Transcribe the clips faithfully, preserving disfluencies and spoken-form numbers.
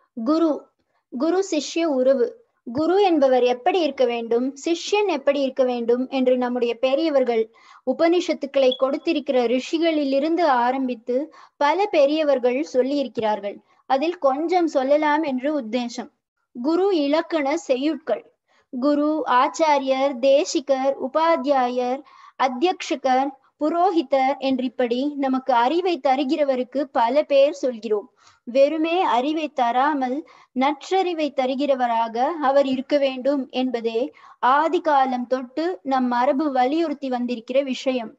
குரு குரு சிஷ்ய உறவு. குரு என்பவர் எப்படி இருக்க வேண்டும், சிஷ்யன் எப்படி இருக்க வேண்டும் என்று நம்முடைய பெரியவர்கள் உபனிஷத்துக்களை கொடுத்திருக்கிற ரிஷிகளிலிருந்து ஆரம்பித்து பல பெரியவர்கள் சொல்லி இருக்கிறார்கள். அதில் கொஞ்சம் சொல்லலாம் என்று உத்தேசம். குரு இலக்கண செய்யுட்கள். குரு, ஆச்சாரியர், தேசிகர், உபாத்தியாயர், அத்தியக்ஷகர், புரோஹிதர் என்றிப்படி நமக்கு அறிவை தருகிறவருக்கு பல பேர் சொல்கிறோம். வெறுமே அறிவை தராமல் நற்றறிவை தருகிறவராக அவர் இருக்க வேண்டும் என்பதே ஆதி காலம் தொட்டு நம் மரபு வலியுறுத்தி வந்திருக்கிற விஷயம்.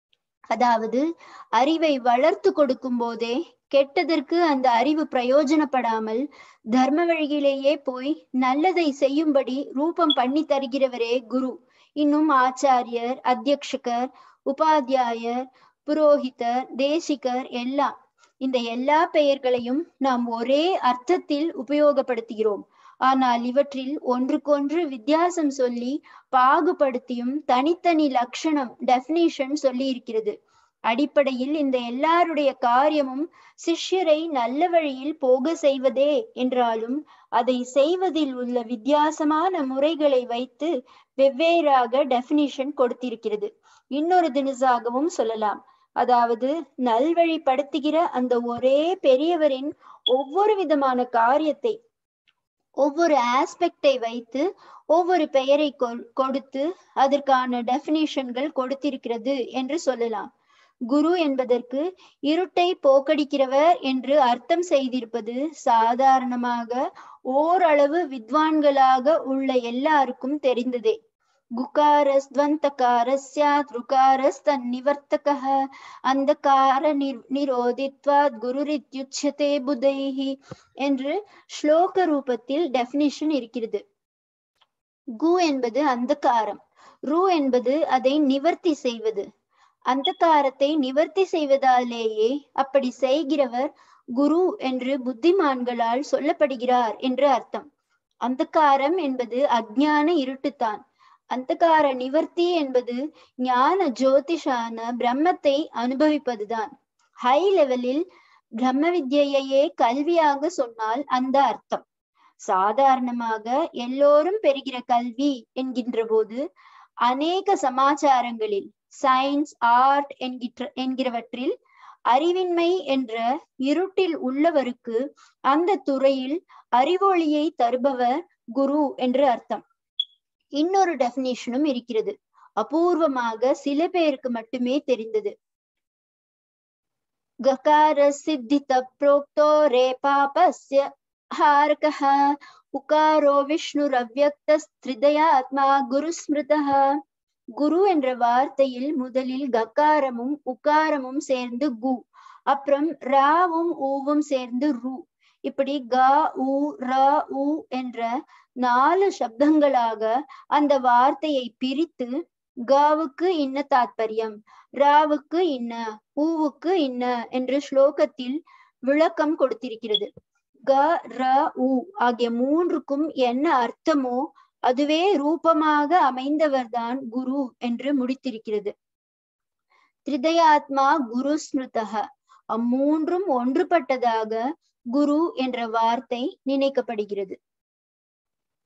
அதாவது அறிவை வளர்த்து கொடுக்கும் போதே கெட்டதற்கு அந்த அறிவு பிரயோஜனப்படாமல் தர்ம வழியிலேயே போய் நல்லதை செய்யும்படி ரூபம் பண்ணி தருகிறவரே குரு. இன்னும் ஆச்சாரியர், அத்தியக்ஷகர், உபாத்தியாயர், புரோஹிதர், தேசிகர் எல்லாம். இந்த எல்லா பெயர்களையும் நாம் ஒரே அர்த்தத்தில் உபயோகப்படுத்துகிறோம். ஆனால் இவற்றில் ஒன்றுக்கொன்று வித்தியாசம் சொல்லி பாகுபடுத்தியும் தனித்தனி லட்சணம் டெஃபினிஷன் சொல்லி இருக்கிறது. அடிப்படையில் இந்த எல்லாருடைய காரியமும் சிஷ்யரை நல்ல வழியில் போக செய்வதே என்றாலும் அதை செய்வதில் உள்ள வித்தியாசமான முறைகளை வைத்து வெவ்வேறாக டெஃபினிஷன் கொடுத்திருக்கிறது. இன்னொரு தினசாகவும் சொல்லலாம். அதாவது நல்வழிப்படுத்துகிற அந்த ஒரே பெரியவரின் ஒவ்வொரு விதமான காரியத்தை ஒவ்வொரு ஆஸ்பெக்டை வைத்து ஒவ்வொரு பெயரை கொடுத்து அதற்கான டெஃபினிஷன்கள் கொடுத்திருக்கிறது என்று சொல்லலாம். குரு என்பதற்கு இருட்டை போக்கடிக்கிறவர் என்று அர்த்தம் செய்திருப்பது சாதாரணமாக ஓரளவு வித்வான்களாக உள்ள எல்லாருக்கும் தெரிந்ததே. குகாரஸ் துவந்தகாரஸ்யாத் ருகாரஸ் தன் நிவர்த்தகः அந்தகார நிர் நிரோதித்வாத் குருரித்யுச்யதே புதைஹி என்று ஸ்லோக ரூபத்தில் டெஃபினிஷன் இருக்கிறது. கு என்பது அந்தகாரம், ரு என்பது அதை நிவர்த்தி செய்வது. அந்தகாரத்தை நிவர்த்தி செய்வதாலேயே அப்படி செய்கிறவர் குரு என்று புத்திமான்களால் சொல்லப்படுகிறார் என்று அர்த்தம். அந்தகாரம் என்பது அஜ்ஞான இருட்டுத்தான். அந்தகார நிவர்த்தி என்பது ஞான ஜோதிஷான பிரம்மத்தை அனுபவிப்பதுதான். ஹை லெவலில் பிரம்ம வித்யையே கல்வியாக சொன்னால் அந்த அர்த்தம். சாதாரணமாக எல்லோரும் பெறுகிற கல்வி என்கின்ற போது அநேக சமாச்சாரங்களில் சயின்ஸ், ஆர்ட் என்கிற என்கிறவற்றில் அறிவின்மை என்ற இருட்டில் உள்ளவருக்கு அந்த துறையில் அறிவொளியை தருபவர் குரு என்று அர்த்தம். இன்னொரு டெஃபினிஷனும் இருக்கிறது, அபூர்வமாக சில பேருக்கு மட்டுமே தெரிந்தது. ககார சித்தித ப்ரோக்தோ ரே பாபஸ்ய ஹாரகஹ உகாரோ விஷ்ணுர் அவ்யக்தஸ் த்ரிதயாத்மா குரு ஸ்மிருதஹ. குரு என்ற வார்த்தையில் முதலில் ககாரமும் உகாரமும் சேர்ந்து கு, அப்புறம் ராவும் ஊவும் சேர்ந்து ரு. இப்படி க உ ர உ என்ற நாலு சப்தங்களாக அந்த வார்த்தையை பிரித்து காவுக்கு இன்ன தாத்பரியம், ராவுக்கு இன்ன, ஊவுக்கு இன்ன என்று ஸ்லோகத்தில் விளக்கம் கொடுத்திருக்கிறது. க ர உ ஆகிய மூன்றுக்கும் என்ன அர்த்தமோ அதுவே ரூபமாக அமைந்தவர்தான் குரு என்று முடித்திருக்கிறது. திரிதயாத்மா குரு ஸ்மிருதஹ, அம்மூன்றும் ஒன்றுபட்டதாக குரு என்ற வார்த்தை நினைக்கப்படுகிறது.